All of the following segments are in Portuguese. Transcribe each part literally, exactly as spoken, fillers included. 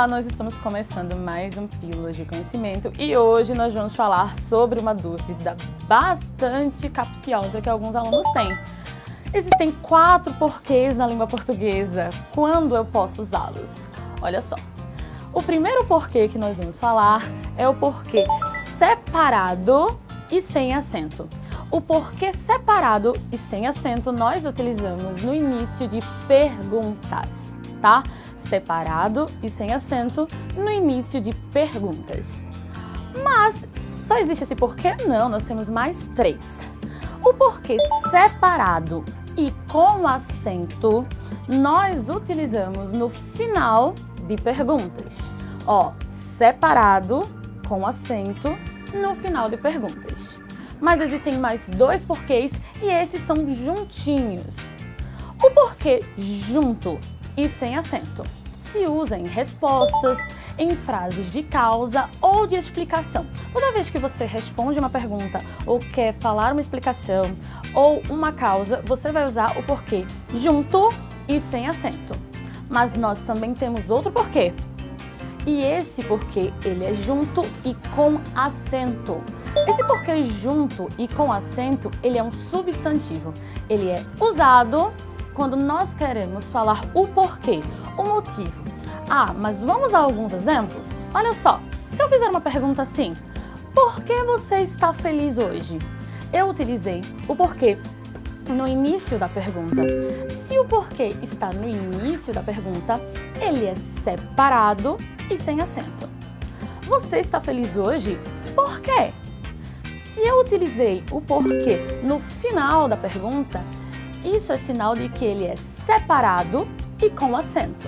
Olá, nós estamos começando mais um Pílulas de Conhecimento e hoje nós vamos falar sobre uma dúvida bastante capciosa que alguns alunos têm. Existem quatro porquês na língua portuguesa. Quando eu posso usá-los? Olha só. O primeiro porquê que nós vamos falar é o porquê separado e sem acento. O porquê separado e sem acento nós utilizamos no início de perguntas, tá? Separado e sem acento no início de perguntas. Mas só existe esse porquê? Não, nós temos mais três. O porquê separado e com acento nós utilizamos no final de perguntas. Ó, separado com acento no final de perguntas. Mas existem mais dois porquês e esses são juntinhos. O porquê junto e sem acento se usa em respostas, em frases de causa ou de explicação. Toda vez que você responde uma pergunta ou quer falar uma explicação ou uma causa, você vai usar o porquê junto e sem acento. Mas nós também temos outro porquê. E esse porquê, ele é junto e com acento. Esse porquê junto e com acento, ele é um substantivo. Ele é usado quando nós queremos falar o porquê, o motivo. Ah, mas vamos a alguns exemplos? Olha só, se eu fizer uma pergunta assim, por que você está feliz hoje? Eu utilizei o porquê no início da pergunta. Se o porquê está no início da pergunta, ele é separado e sem acento. Você está feliz hoje? Por quê? Se eu utilizei o porquê no final da pergunta, isso é sinal de que ele é separado e com acento.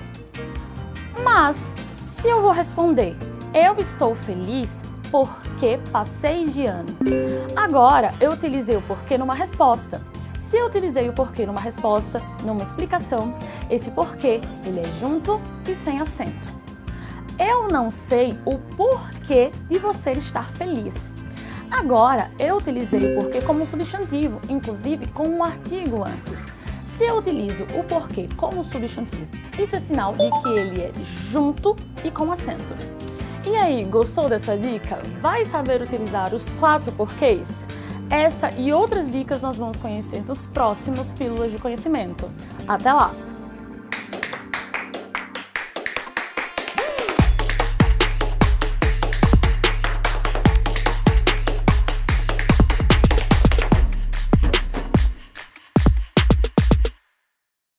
Mas, se eu vou responder, eu estou feliz porque passei de ano. Agora, eu utilizei o porquê numa resposta. Se eu utilizei o porquê numa resposta, numa explicação, esse porquê, ele é junto e sem acento. Eu não sei o porquê de você estar feliz. Agora, eu utilizei o porquê como substantivo, inclusive com um artigo antes. Se eu utilizo o porquê como substantivo, isso é sinal de que ele é junto e com acento. E aí, gostou dessa dica? Vai saber utilizar os quatro porquês? Essa e outras dicas nós vamos conhecer nos próximos Pílulas de Conhecimento. Até lá!